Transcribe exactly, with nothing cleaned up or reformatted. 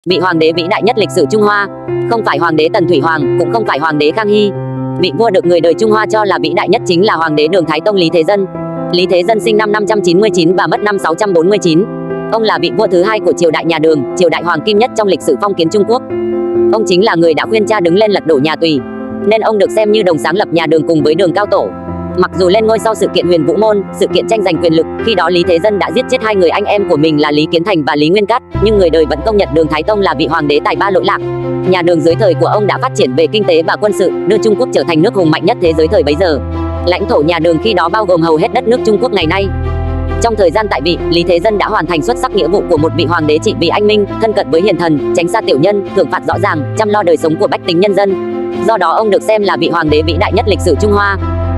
Vị hoàng đế vĩ đại nhất lịch sử Trung Hoa, không phải hoàng đế Tần Thủy Hoàng, cũng không phải hoàng đế Khang Hy. Vị vua được người đời Trung Hoa cho là vĩ đại nhất chính là hoàng đế Đường Thái Tông Lý Thế Dân. Lý Thế Dân sinh năm năm trăm chín mươi chín và mất năm sáu trăm bốn mươi chín. Ông là vị vua thứ hai của triều đại nhà Đường, triều đại hoàng kim nhất trong lịch sử phong kiến Trung Quốc. Ông chính là người đã khuyên cha đứng lên lật đổ nhà Tùy, nên ông được xem như đồng sáng lập nhà Đường cùng với Đường Cao Tổ. Mặc dù lên ngôi sau sự kiện Huyền Vũ Môn, sự kiện tranh giành quyền lực, khi đó Lý Thế Dân đã giết chết hai người anh em của mình là Lý Kiến Thành và Lý Nguyên Cát, nhưng người đời vẫn công nhận Đường Thái Tông là vị hoàng đế tài ba lỗi lạc. Nhà Đường dưới thời của ông đã phát triển về kinh tế và quân sự, đưa Trung Quốc trở thành nước hùng mạnh nhất thế giới thời bấy giờ. Lãnh thổ nhà Đường khi đó bao gồm hầu hết đất nước Trung Quốc ngày nay. Trong thời gian tại vị, Lý Thế Dân đã hoàn thành xuất sắc nghĩa vụ của một vị hoàng đế trị vì anh minh, thân cận với hiền thần, tránh xa tiểu nhân, thưởng phạt rõ ràng, chăm lo đời sống của bách tính nhân dân. Do đó ông được xem là vị hoàng đế vĩ đại nhất lịch sử Trung Hoa.